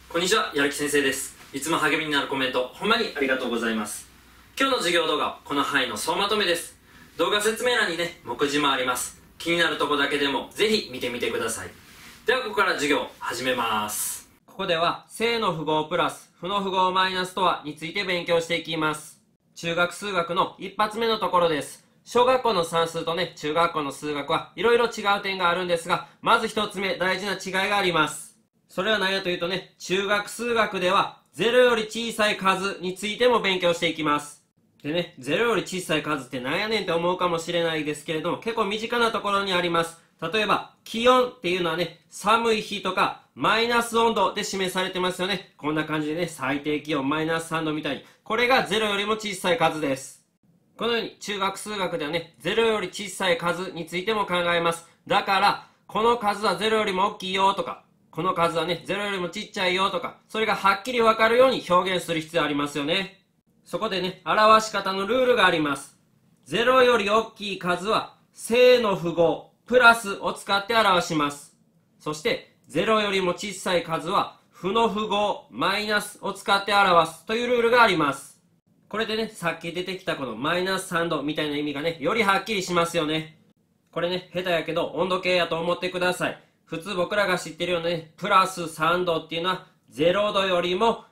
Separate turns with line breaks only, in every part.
こんにちは、やる気先生です。いつも励みになるコメント、ほんまにありがとうございます。今日の授業動画はこの範囲の総まとめです。動画説明欄にね、目次もあります。気になるとこだけでもぜひ見てみてください。ではここから授業始めます。ここでは正の符号プラス、負の符号マイナスとはについて勉強していきます。中学数学の一発目のところです。小学校の算数とね、中学校の数学はいろいろ違う点があるんですが、まず一つ目大事な違いがあります。それは何やというとね、中学数学では0より小さい数についても勉強していきます。でね、0より小さい数って何やねんって思うかもしれないですけれども、結構身近なところにあります。例えば、気温っていうのはね、寒い日とかマイナス温度で示されてますよね。こんな感じでね、最低気温マイナス3度みたいに。これが0よりも小さい数です。このように中学数学ではね、0より小さい数についても考えます。だから、この数は0よりも大きいよとか、この数はね、0よりもちっちゃいよとか、それがはっきりわかるように表現する必要ありますよね。そこでね、表し方のルールがあります。0より大きい数は、正の符号、プラスを使って表します。そして、0よりも小さい数は、負の符号、マイナスを使って表すというルールがあります。これでね、さっき出てきたこのマイナス3度みたいな意味がね、よりはっきりしますよね。これね、下手やけど温度計やと思ってください。普通僕らが知ってるようなね、プラス3度っていうのは0度よりも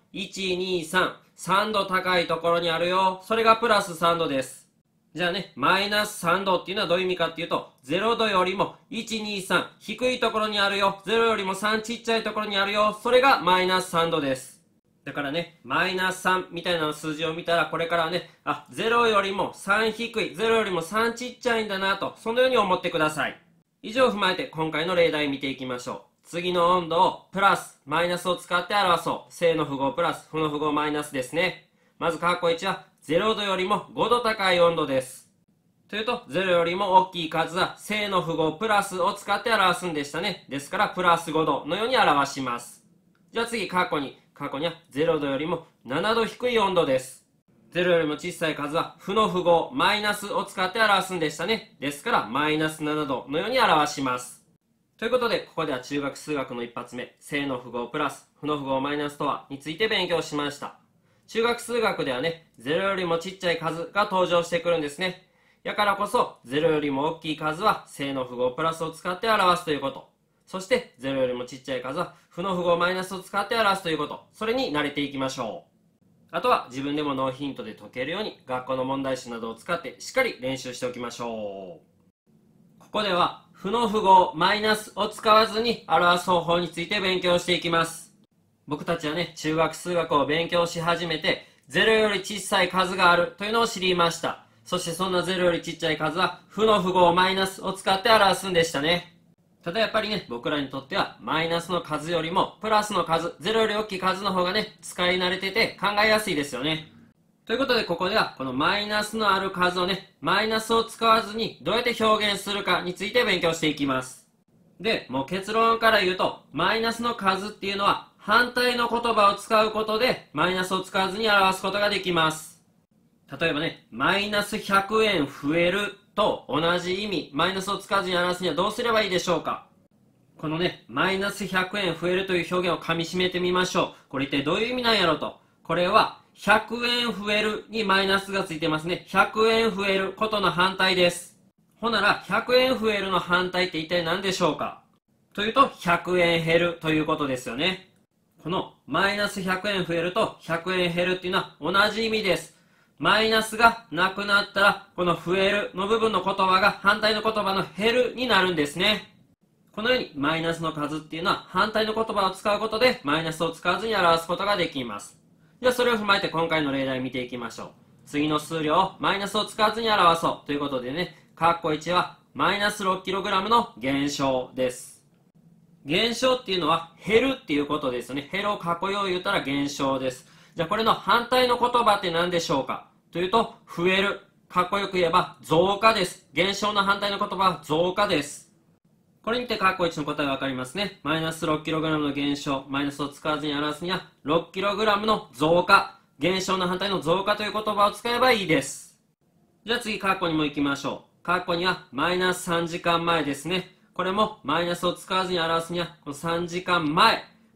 1、2、3、3度高いところにあるよ。それがプラス3度です。じゃあね、マイナス3度っていうのはどういう意味かっていうと、0度よりも1、2、3、低いところにあるよ。0よりも3ちっちゃいところにあるよ。それがマイナス3度です。だからね、マイナス3みたいな数字を見たら、これからはね、0よりも3低い、0よりも3ちっちゃいんだなと、そのように思ってください。以上を踏まえて今回の例題見ていきましょう。次の温度をプラス、マイナスを使って表そう。正の符号プラス、負の符号マイナスですね。まず括弧1は0度よりも5度高い温度です。というと、0よりも大きい数は正の符号プラスを使って表すんでしたね。ですから、プラス5度のように表します。じゃあ次、括弧には0度よりも7度低い温度です。0よりも小さい数は負の符号マイナスを使って表すんでしたね。ですからマイナス7度のように表します。ということでここでは中学数学の一発目、正の符号プラス負の符号マイナスとはについて勉強しました。中学数学ではね、0よりもちっちゃい数が登場してくるんですね。やからこそ0よりも大きい数は正の符号プラスを使って表すということ。そして0よりもちっちゃい数は負の符号マイナスを使って表すということ。それに慣れていきましょう。あとは自分でもノーヒントで解けるように学校の問題集などを使ってしっかり練習しておきましょう。ここでは負の符号マイナスを使わずに表す方法について勉強していきます。僕たちはね、中学数学を勉強し始めて0より小さい数があるというのを知りました。そしてそんな0よりちっちゃい数は負の符号マイナスを使って表すんでしたね。ただやっぱりね、僕らにとってはマイナスの数よりもプラスの数、0より大きい数の方がね、使い慣れてて考えやすいですよね。ということでここではこのマイナスのある数をね、マイナスを使わずにどうやって表現するかについて勉強していきます。で、もう結論から言うと、マイナスの数っていうのは反対の言葉を使うことでマイナスを使わずに表すことができます。例えばね、マイナス100円増えると同じ意味、マイナスを使わずに表すにはどうすればいいでしょうか。このね、マイナス100円増えるという表現を噛み締めてみましょう。これ一体どういう意味なんやろと。これは、100円増えるにマイナスがついてますね。100円増えることの反対です。ほなら、100円増えるの反対って一体何でしょうか。というと、100円減るということですよね。このマイナス100円増えると100円減るっていうのは同じ意味です。マイナスがなくなったら、この増えるの部分の言葉が反対の言葉の減るになるんですね。このようにマイナスの数っていうのは反対の言葉を使うことでマイナスを使わずに表すことができます。ではそれを踏まえて今回の例題見ていきましょう。次の数量をマイナスを使わずに表そうということでね、括弧1はマイナス 6kg の減少です。減少っていうのは減るっていうことですよね。減るを括弧用を言ったら減少です。じゃあこれの反対の言葉って何でしょうかというと、増える。かっこよく言えば増加です。減少の反対の言葉は増加です。これにて括弧1の答えわかりますね。マイナス 6kg の減少、マイナスを使わずに表すには 6kg の増加、減少の反対の増加という言葉を使えばいいです。じゃあ次括弧にも行きましょう。括弧にはマイナス3時間前ですね。これもマイナスを使わずに表すにはこの3時間前、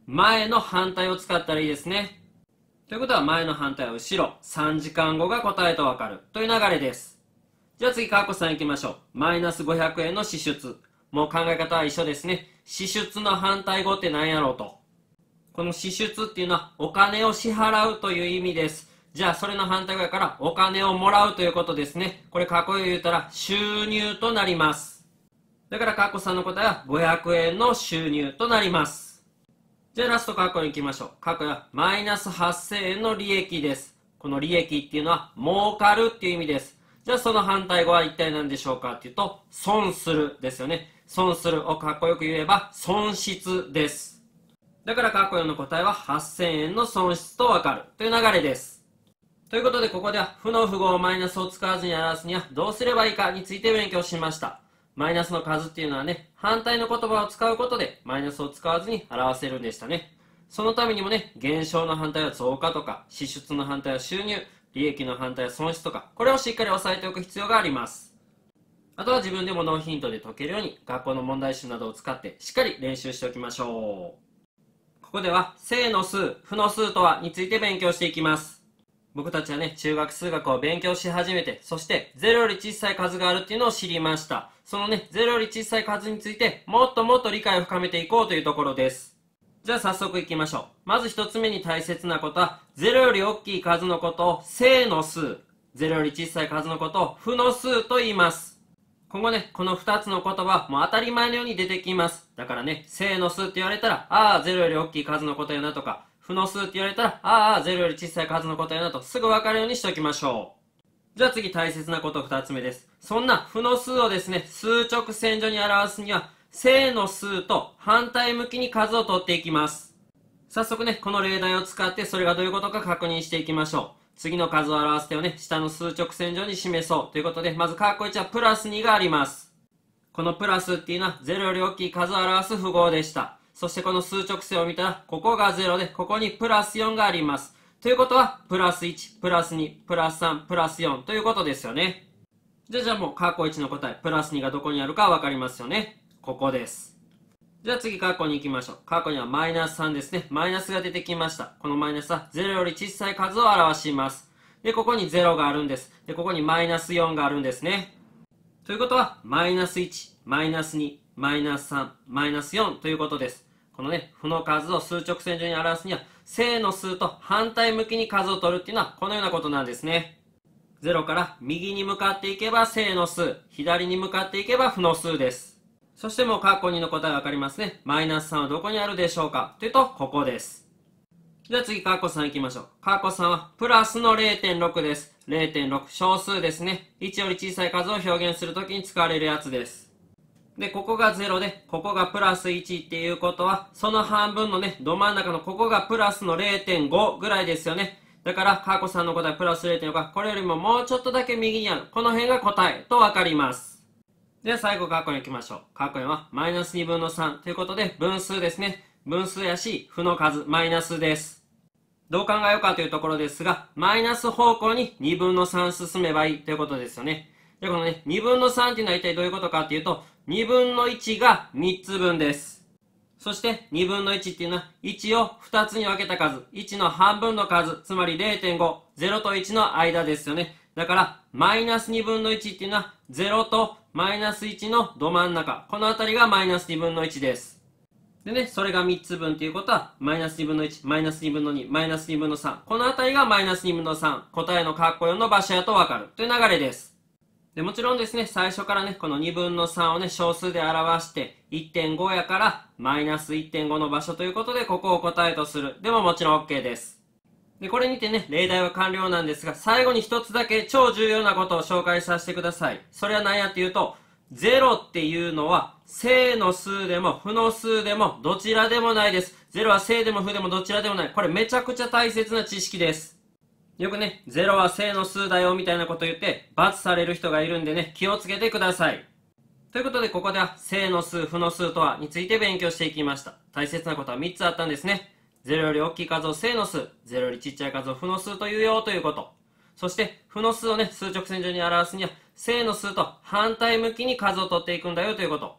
前の反対を使ったらいいですね。ということは前の反対は後ろ、3時間後が答えとわかるという流れです。じゃあ次、カッコさん行きましょう。マイナス500円の支出。もう考え方は一緒ですね。支出の反対語って何やろうと。この支出っていうのはお金を支払うという意味です。じゃあそれの反対語やからお金をもらうということですね。これかっこよく言うたら収入となります。だからカッコさんの答えは500円の収入となります。じゃあラストカッコに行きましょう。カッコはマイナス8000円の利益です。この利益っていうのは儲かるっていう意味です。じゃあその反対語は一体何でしょうかっていうと損するですよね。損するをかっこよく言えば損失です。だからカッコ4の答えは8000円の損失とわかるという流れです。ということでここでは負の符号マイナスを使わずに表すにはどうすればいいかについて勉強しました。マイナスの数っていうのはね、反対の言葉を使うことでマイナスを使わずに表せるんでしたね。そのためにもね、減少の反対は増加とか、支出の反対は収入、利益の反対は損失とか、これをしっかり押さえておく必要があります。あとは自分でもノーヒントで解けるように学校の問題集などを使ってしっかり練習しておきましょう。ここでは正の数、負の数とはについて勉強していきます。僕たちはね、中学数学を勉強し始めて、そして0より小さい数があるっていうのを知りました。そのね、0より小さい数についてもっともっと理解を深めていこうというところです。じゃあ早速いきましょう。まず一つ目に大切なことは、0より大きい数のことを正の数、0より小さい数のことを負の数と言います。今後ね、この2つの言葉はもう当たり前のように出てきます。だからね、正の数って言われたら、ああ、0より大きい数のことやなとか、負の数って言われたら、ああ、0より小さい数のことやなとすぐ分かるようにしておきましょう。じゃあ次大切なこと2つ目です。そんな負の数をですね、数直線上に表すには、正の数と反対向きに数を取っていきます。早速ね、この例題を使ってそれがどういうことか確認していきましょう。次の数を表す手をね、下の数直線上に示そうということで、まずカッコ1はプラス2があります。このプラスっていうのは0より大きい数を表す符号でした。そしてこの数直線を見たら、ここが0で、ここにプラス4があります。ということは、プラス1、プラス2、プラス3、プラス4ということですよね。じゃあもうカッコ1の答え、プラス2がどこにあるかわかりますよね。ここです。じゃあ次カッコに行きましょう。カッコにはマイナス3ですね。マイナスが出てきました。このマイナスは0より小さい数を表します。で、ここに0があるんです。で、ここにマイナス4があるんですね。ということは、マイナス1、マイナス2、マイナス3、マイナス4ということです。このね、負の数を数直線上に表すには、正の数と反対向きに数を取るっていうのはこのようなことなんですね。0から右に向かっていけば正の数、左に向かっていけば負の数です。そしてもうカッコ2の答えわかりますね。マイナス3はどこにあるでしょうかというと、ここです。じゃあ次カッコ3行きましょう。カッコ3はプラスの 0.6 です。0.6 小数ですね。1より小さい数を表現するときに使われるやつです。で、ここが0で、ここがプラス1っていうことは、その半分のね、ど真ん中のここがプラスの 0.5 ぐらいですよね。だから、カーコさんの答えプラス 0.5 が、これよりももうちょっとだけ右にある。この辺が答えとわかります。では最後、カーコに行きましょう。カーコには、マイナス2分の3ということで、分数ですね。分数やし、負の数、マイナスです。どう考えようかというところですが、マイナス方向に2分の3進めばいいということですよね。で、このね、2分の3っていうのは一体どういうことかっていうと、2分の1が3つ分です。そして2分の1っていうのは1を2つに分けた数、1の半分の数、つまり 0.5、0と1の間ですよね。だから、マイナス2分の1っていうのは0とマイナス1のど真ん中、このあたりがマイナス2分の1です。でね、それが3つ分ということは、マイナス2分の1、マイナス2分の2、マイナス2分の3、このあたりがマイナス2分の3、答えのカッコ4の場所やとわかるという流れです。でもちろんですね、最初からね、この2分の3をね、小数で表して、1.5 やから、マイナス 1.5 の場所ということで、ここを答えとする。でももちろん OK です。で、これにてね、例題は完了なんですが、最後に一つだけ超重要なことを紹介させてください。それは何やっていうと、0っていうのは、正の数でも負の数でもどちらでもないです。0は正でも負でもどちらでもない。これめちゃくちゃ大切な知識です。よくね、0は正の数だよみたいなこと言って罰される人がいるんでね、気をつけてください。ということでここでは正の数、負の数とはについて勉強していきました。大切なことは3つあったんですね。0より大きい数を正の数、0よりちっちゃい数を負の数というよということ。そして負の数をね、数直線上に表すには正の数と反対向きに数を取っていくんだよということ。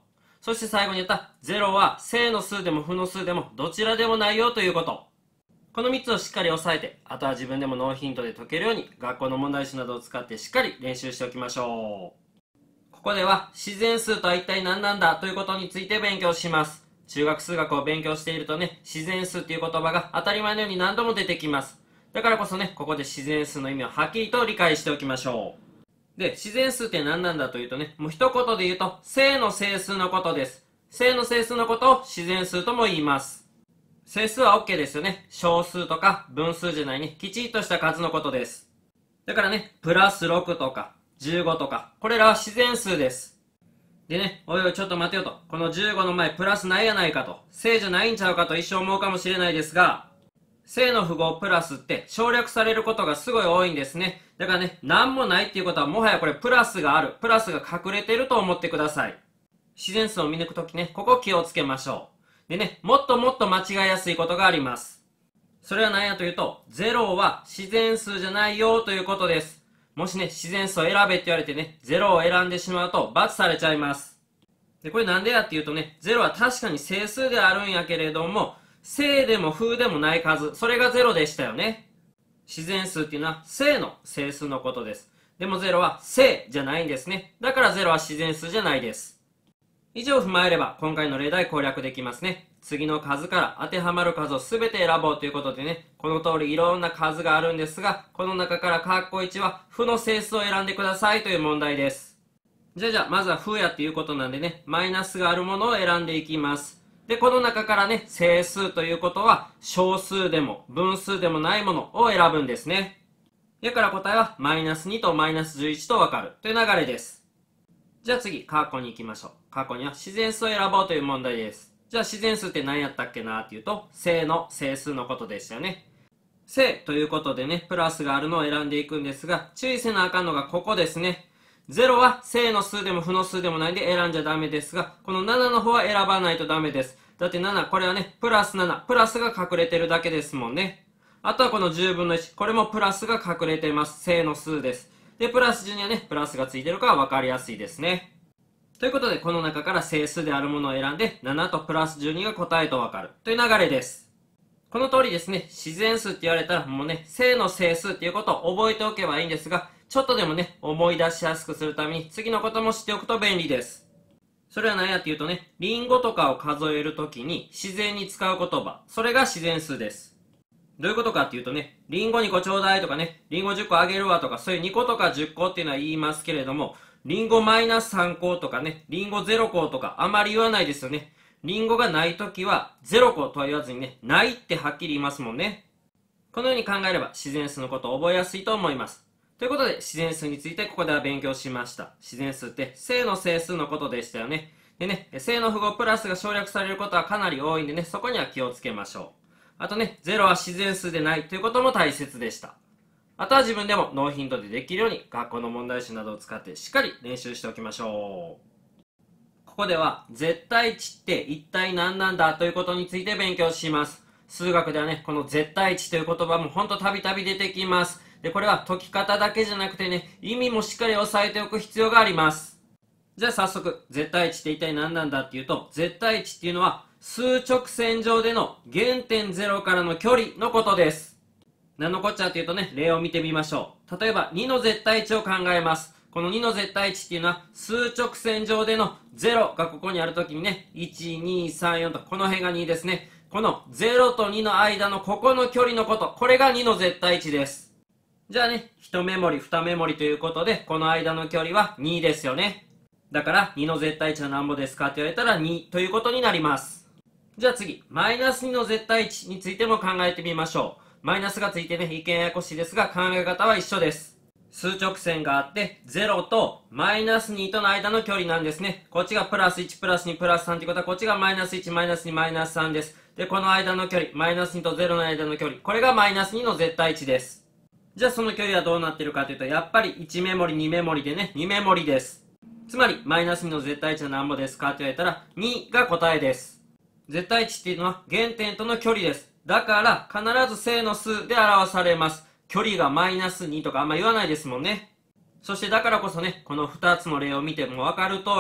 そして最後に言った0は正の数でも負の数でもどちらでもないよということ。この3つをしっかり押さえて、あとは自分でもノーヒントで解けるように学校の問題集などを使ってしっかり練習しておきましょう。ここでは自然数とは一体何なんだということについて勉強します。中学数学を勉強しているとね、自然数っていう言葉が当たり前のように何度も出てきます。だからこそね、ここで自然数の意味をはっきりと理解しておきましょう。で、自然数って何なんだというとね、もう一言で言うと、正の整数のことです。正の整数のことを自然数とも言います。整数は OK ですよね。小数とか分数じゃないね、きちっとした数のことです。だからね、プラス6とか15とか、これらは自然数です。でね、おいおいちょっと待てよと、この15の前プラスないやないかと、正じゃないんちゃうかと一生思うかもしれないですが、正の符号プラスって省略されることがすごい多いんですね。だからね、なんもないっていうことはもはやこれプラスがある、プラスが隠れてると思ってください。自然数を見抜くときね、ここ気をつけましょう。でね、もっともっと間違いやすいことがあります。それは何やというと、0は自然数じゃないよということです。もしね、自然数を選べって言われてね、0を選んでしまうと罰されちゃいます。で、これなんでやっていうとね、0は確かに整数であるんやけれども、正でも負でもない数、それが0でしたよね。自然数っていうのは正の整数のことです。でも0は正じゃないんですね。だから0は自然数じゃないです。以上を踏まえれば今回の例題攻略できますね。次の数から当てはまる数を全て選ぼうということでね、この通りいろんな数があるんですが、この中から括弧1は負の整数を選んでくださいという問題です。じゃあまずは負やっていうことなんでね、マイナスがあるものを選んでいきます。で、この中からね、整数ということは小数でも分数でもないものを選ぶんですね。だから答えはマイナス2とマイナス11とわかるという流れです。じゃあ次、括弧に行きましょう。括弧には自然数を選ぼうという問題です。じゃあ自然数って何やったっけなっていうと、正の整数のことでしたよね。正ということでね、プラスがあるのを選んでいくんですが、注意せなあかんのがここですね。0は正の数でも負の数でもないんで選んじゃダメですが、この7の方は選ばないとダメです。だって7、これはね、プラス7、プラスが隠れてるだけですもんね。あとはこの10分の1、これもプラスが隠れています。正の数です。で、プラス10にはね、プラスがついてるから分かりやすいですね。ということで、この中から整数であるものを選んで、7とプラス12が答えと分かるという流れです。この通りですね、自然数って言われたらもうね、正の整数っていうことを覚えておけばいいんですが、ちょっとでもね、思い出しやすくするために次のことも知っておくと便利です。それは何やっていうとね、リンゴとかを数えるときに自然に使う言葉、それが自然数です。どういうことかっていうとね、リンゴ2個ちょうだいとかね、リンゴ10個あげるわとか、そういう2個とか10個っていうのは言いますけれども、リンゴマイナス3個とかね、リンゴ0個とかあまり言わないですよね。リンゴがないときは0個とは言わずにね、ないってはっきり言いますもんね。このように考えれば自然数のことを覚えやすいと思います。ということで自然数についてここでは勉強しました。自然数って正の整数のことでしたよね。でね、正の符号プラスが省略されることはかなり多いんでね、そこには気をつけましょう。あとね、0は自然数でないということも大切でした。あとは自分でもノーヒントでできるように学校の問題集などを使ってしっかり練習しておきましょう。ここでは絶対値って一体何なんだということについて勉強します。数学ではね、この絶対値という言葉もほんとたびたび出てきます。で、これは解き方だけじゃなくてね、意味もしっかり押さえておく必要があります。じゃあ早速、絶対値って一体何なんだっていうと、絶対値っていうのは数直線上での原点0からの距離のことです。何のこっちゃっていうとね、例を見てみましょう。例えば2の絶対値を考えます。この2の絶対値っていうのは数直線上での0がここにあるときにね、1、2、3、4とこの辺が2ですね。この0と2の間のここの距離のこと、これが2の絶対値です。じゃあね、1メモリ、2メモリということで、この間の距離は2ですよね。だから2の絶対値は何ぼですかって言われたら2ということになります。じゃあ次、マイナス2の絶対値についても考えてみましょう。マイナスがついてね、一見ややこしいですが考え方は一緒です。数直線があって、0とマイナス2との間の距離なんですね。こっちがプラス1、プラス2、プラス3ということは、こっちがマイナス1、マイナス2、マイナス3です。で、この間の距離、マイナス2と0の間の距離、これがマイナス2の絶対値です。じゃあその距離はどうなってるかというと、やっぱり1メモリ、2メモリでね、2メモリです。つまり、マイナス2の絶対値は何ぼですかと言われたら、2が答えです。絶対値っていうのは原点との距離です。だから必ず正の数で表されます。距離がマイナス2とかあんま言わないですもんね。そしてだからこそね、この2つの例を見てもわかる通り、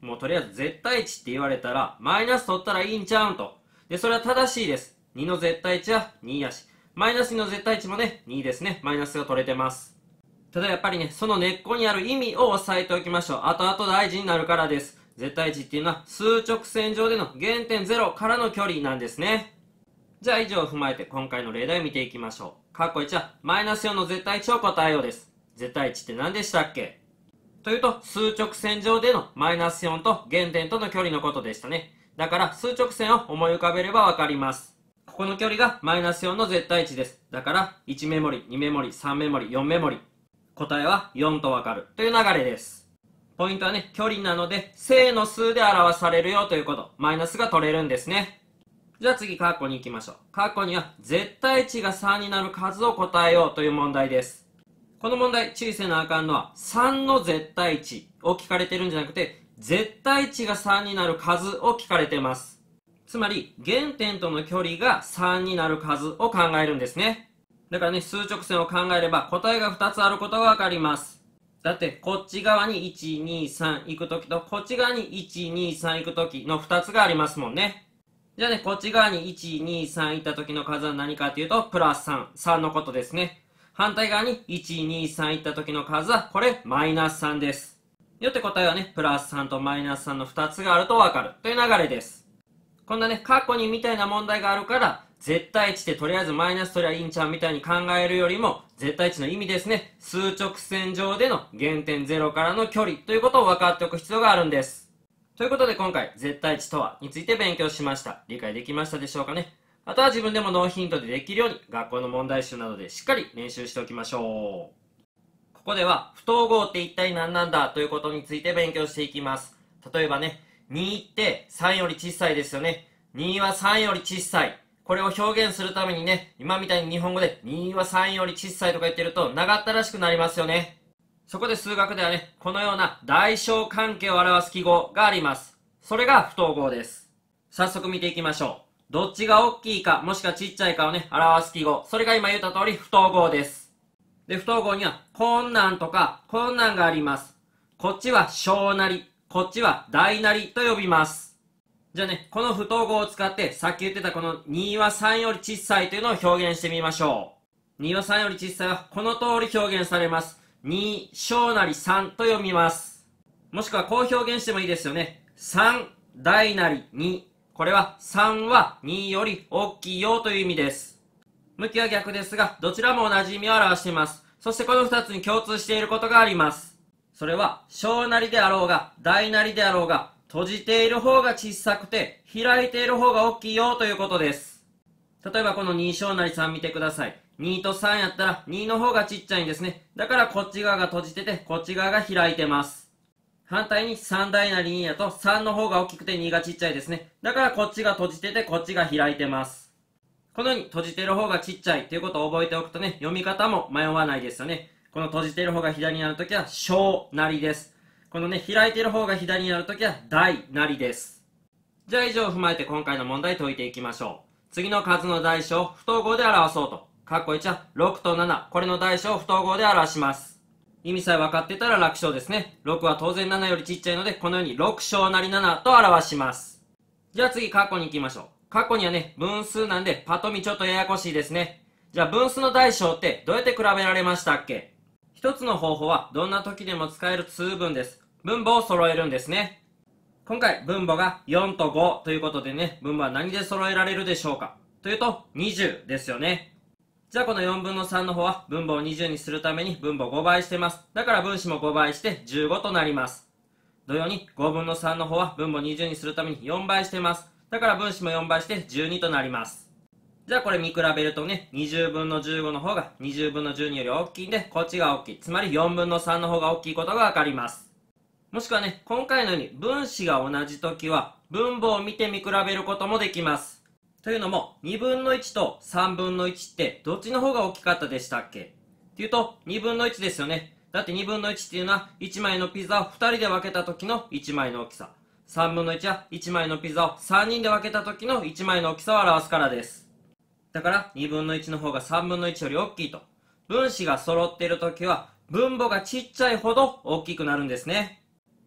もうとりあえず絶対値って言われたら、マイナス取ったらいいんちゃうんと。で、それは正しいです。2の絶対値は2やし、マイナス2の絶対値もね、2ですね。マイナスが取れてます。ただやっぱりね、その根っこにある意味を押さえておきましょう。後々大事になるからです。絶対値っていうのは数直線上での原点0からの距離なんですね。じゃあ以上を踏まえて今回の例題を見ていきましょう。1はマイナス4の絶対値を答えようです。絶対値って何でしたっけというと、数直線上でのマイナス4と原点との距離のことでしたね。だから数直線を思い浮かべればわかります。ここの距離がマイナス4の絶対値です。だから1メモリ、2メモリ、3メモリ、4メモリ。答えは4とわかるという流れです。ポイントはね、距離なので正の数で表されるよということ。マイナスが取れるんですね。じゃあ次、カッコに行きましょう。カッコには絶対値が3になる数を答えようという問題です。この問題、注意せなあかんのは、3の絶対値を聞かれてるんじゃなくて、絶対値が3になる数を聞かれてます。つまり、原点との距離が3になる数を考えるんですね。だからね、数直線を考えれば答えが2つあることがわかります。だって、こっち側に1、2、3行くときと、こっち側に1、2、3行くときの2つがありますもんね。じゃあね、こっち側に1、2、3行ったときの数は何かというと、プラス3、3のことですね。反対側に1、2、3いった時の数は、これ、マイナス3です。よって答えはね、プラス3とマイナス3の2つがあるとわかるという流れです。こんなね、過去にみたいな問題があるから、絶対値ってとりあえずマイナス取りゃいいんちゃうみたいに考えるよりも、絶対値の意味ですね。数直線上での原点0からの距離ということを分かっておく必要があるんです。ということで今回、絶対値とはについて勉強しました。理解できましたでしょうかね。あとは自分でもノーヒントでできるように学校の問題集などでしっかり練習しておきましょう。ここでは不等号って一体何なんだということについて勉強していきます。例えばね、2って3より小さいですよね。2は3より小さい。これを表現するためにね、今みたいに日本語で2は3より小さいとか言ってると長ったらしくなりますよね。そこで数学ではね、このような大小関係を表す記号があります。それが不等号です。早速見ていきましょう。どっちが大きいか、もしくはちっちゃいかをね、表す記号。それが今言った通り不等号です。で、不等号には、困難とか、困難があります。こっちは小なり、こっちは大なりと呼びます。じゃあね、この不等号を使って、さっき言ってたこの2は3より小さいというのを表現してみましょう。2は3より小さいは、この通り表現されます。2小なり3と読みます。もしくはこう表現してもいいですよね。3大なり2。これは3は2より大きいよという意味です。向きは逆ですが、どちらも同じ意味を表しています。そしてこの2つに共通していることがあります。それは小なりであろうが大なりであろうが、閉じている方が小さくて開いている方が大きいよということです。例えばこの2小なり3見てください。2と3やったら2の方がちっちゃいんですね。だからこっち側が閉じててこっち側が開いてます。反対に3大なり2やと3の方が大きくて2がちっちゃいですね。だからこっちが閉じててこっちが開いてます。このように閉じてる方がちっちゃいということを覚えておくとね、読み方も迷わないですよね。この閉じてる方が左になるときは小なりです。このね、開いてる方が左になるときは大なりです。じゃあ以上を踏まえて今回の問題解いていきましょう。次の数の大小を不等号で表そうと。括弧1は6と7。これの大小を不等号で表します。意味さえ分かってたら楽勝ですね。6は当然7よりちっちゃいので、このように6小なり7と表します。じゃあ次、括弧に行きましょう。括弧にはね、分数なんで、パッと見ちょっとややこしいですね。じゃあ分数の大小ってどうやって比べられましたっけ？一つの方法は、どんな時でも使える通分です。分母を揃えるんですね。今回、分母が4と5ということでね、分母は何で揃えられるでしょうか？というと、20ですよね。じゃあこの4分の3の方は分母を20にするために分母5倍してます。だから分子も5倍して15となります。同様に5分の3の方は分母を20にするために4倍してます。だから分子も4倍して12となります。じゃあこれ見比べるとね、20分の15の方が20分の12より大きいんで、こっちが大きい。つまり4分の3の方が大きいことがわかります。もしくはね、今回のように分子が同じ時は分母を見て見比べることもできます。というのも、2分の1と3分の1ってどっちの方が大きかったでしたっけ？っていうと、2分の1ですよね。だって2分の1っていうのは1枚のピザを2人で分けた時の1枚の大きさ。3分の1は1枚のピザを3人で分けた時の1枚の大きさを表すからです。だから2分の1の方が3分の1より大きいと。分子が揃っている時は分母がちっちゃいほど大きくなるんですね。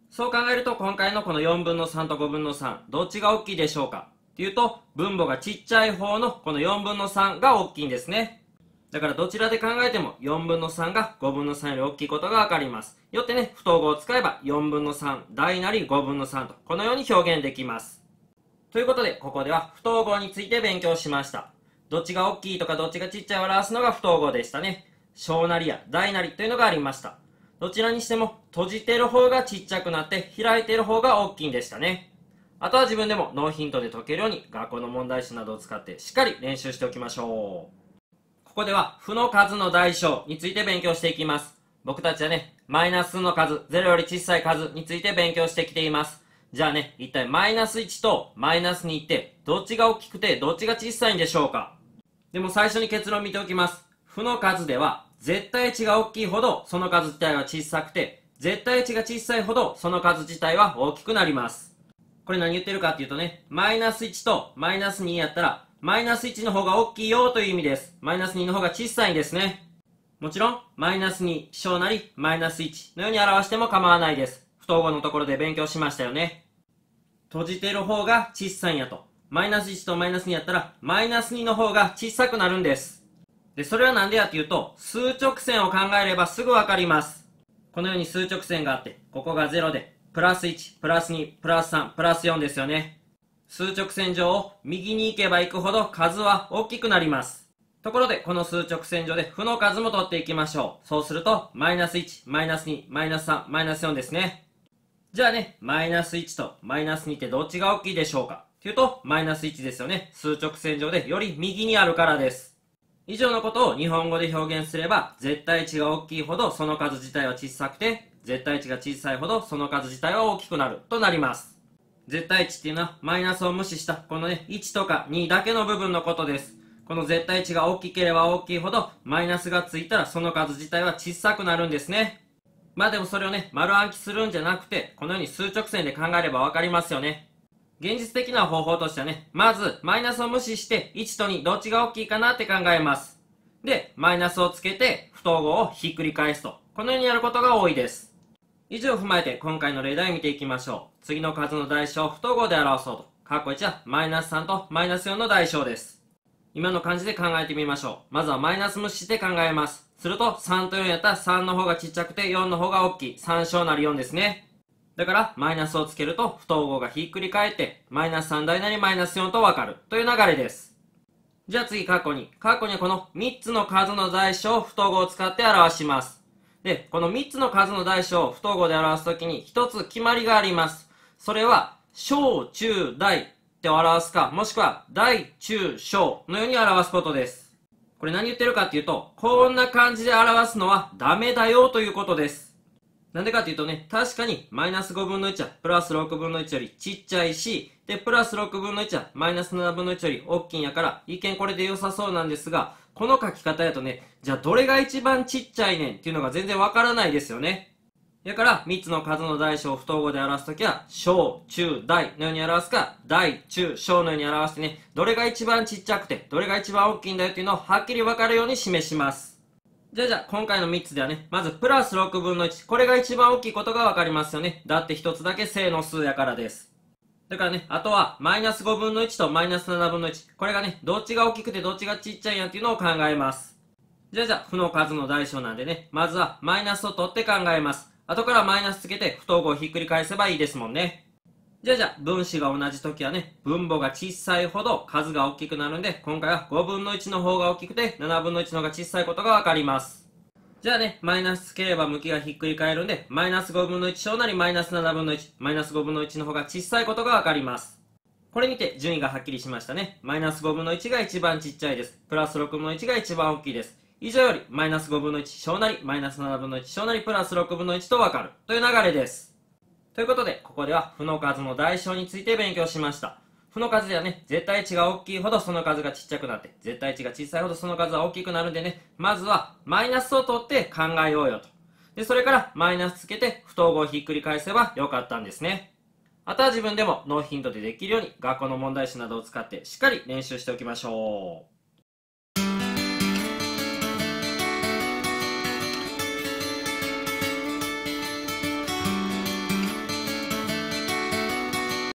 そう考えると今回のこの4分の3と5分の3、どっちが大きいでしょうかっていうと、分母がちっちゃい方のこの4分の3が大きいんですね。だからどちらで考えても4分の3が5分の3より大きいことがわかります。よってね、不等号を使えば4分の3、大なり5分の3とこのように表現できます。ということで、ここでは不等号について勉強しました。どっちが大きいとかどっちがちっちゃいを表すのが不等号でしたね。小なりや大なりというのがありました。どちらにしても閉じている方がちっちゃくなって開いている方が大きいんでしたね。あとは自分でもノーヒントで解けるように学校の問題集などを使ってしっかり練習しておきましょう。ここでは負の数の大小について勉強していきます。僕たちはね、マイナスの数、0より小さい数について勉強してきています。じゃあね、一体マイナス1とマイナス2ってどっちが大きくてどっちが小さいんでしょうか。でも最初に結論見ておきます。負の数では絶対値が大きいほどその数自体は小さくて、絶対値が小さいほどその数自体は大きくなります。これ何言ってるかっていうとね、マイナス1とマイナス2やったらマイナス1の方が大きいよという意味です。マイナス2の方が小さいんですね。もちろんマイナス2小なりマイナス1のように表しても構わないです。不等号のところで勉強しましたよね。閉じている方が小さいんやと。マイナス1とマイナス2やったらマイナス2の方が小さくなるんです。で、それはなんでやっていうと、数直線を考えればすぐわかります。このように数直線があって、ここが0で、プラス1、プラス2、プラス3、プラス4ですよね。数直線上を右に行けば行くほど数は大きくなります。ところで、この数直線上で負の数も取っていきましょう。そうすると、マイナス1、マイナス2、マイナス3、マイナス4ですね。じゃあね、マイナス1とマイナス2ってどっちが大きいでしょうかっていうと、マイナス1ですよね。数直線上でより右にあるからです。以上のことを日本語で表現すれば、絶対値が大きいほどその数自体は小さくて、絶対値が小さいほどその数自体は大きくなるとなります。絶対値っていうのはマイナスを無視したこのね、1とか2だけの部分のことです。この絶対値が大きければ大きいほどマイナスがついたらその数自体は小さくなるんですね。まあでもそれをね、丸暗記するんじゃなくて、このように数直線で考えればわかりますよね。現実的な方法としてはね、まず、マイナスを無視して、1と2どっちが大きいかなって考えます。で、マイナスをつけて、不等号をひっくり返すと。このようにやることが多いです。以上を踏まえて、今回の例題を見ていきましょう。次の数の大小を不等号で表そうと。括弧1は、マイナス3とマイナス4の大小です。今の漢字で考えてみましょう。まずはマイナス無視して考えます。すると、3と4やったら3の方がちっちゃくて4の方が大きい。3小なり4ですね。だから、マイナスをつけると、不等号がひっくり返って、マイナス3大なりマイナス4とわかる。という流れです。じゃあ次、括弧2。括弧にはこの3つの数の大小を不等号を使って表します。で、この3つの数の大小を不等号で表すときに、一つ決まりがあります。それは、小、中、大って表すか、もしくは、大、中、小のように表すことです。これ何言ってるかっていうと、こんな感じで表すのはダメだよということです。なんでかっていうとね、確かにマイナス5分の1はプラス6分の1よりちっちゃいし、で、プラス6分の1はマイナス7分の1より大きいんやから、一見これで良さそうなんですが、この書き方やとね、じゃあどれが一番ちっちゃいねんっていうのが全然わからないですよね。だから、3つの数の大小を不等号で表すときは、小、中、大のように表すか、大、中、小のように表してね、どれが一番ちっちゃくて、どれが一番大きいんだよっていうのをはっきりわかるように示します。じゃあ今回の3つではね、まずプラス6分の1。これが一番大きいことがわかりますよね。だって1つだけ正の数やからです。だからね、あとはマイナス5分の1とマイナス7分の1。これがね、どっちが大きくてどっちがちっちゃいんやっていうのを考えます。じゃあ負の数の大小なんでね、まずはマイナスを取って考えます。後からマイナスつけて不等号をひっくり返せばいいですもんね。じゃあ分子が同じ時はね、分母が小さいほど数が大きくなるんで、今回は5分の1の方が大きくて、7分の1の方が小さいことがわかります。じゃあね、マイナスつければ向きがひっくり返るんで、マイナス5分の1小なりマイナス7分の1、マイナス5分の1の方が小さいことがわかります。これにて順位がはっきりしましたね。マイナス5分の1が一番ちっちゃいです。プラス6分の1が一番大きいです。以上より、マイナス5分の1小なり、マイナス7分の1小なり、プラス6分の1とわかる。という流れです。ということで、ここでは負の数の大小について勉強しました。負の数ではね、絶対値が大きいほどその数がちっちゃくなって、絶対値が小さいほどその数は大きくなるんでね、まずはマイナスを取って考えようよと。で、それからマイナスつけて不等号をひっくり返せばよかったんですね。あとは自分でもノーヒントでできるように学校の問題集などを使ってしっかり練習しておきましょう。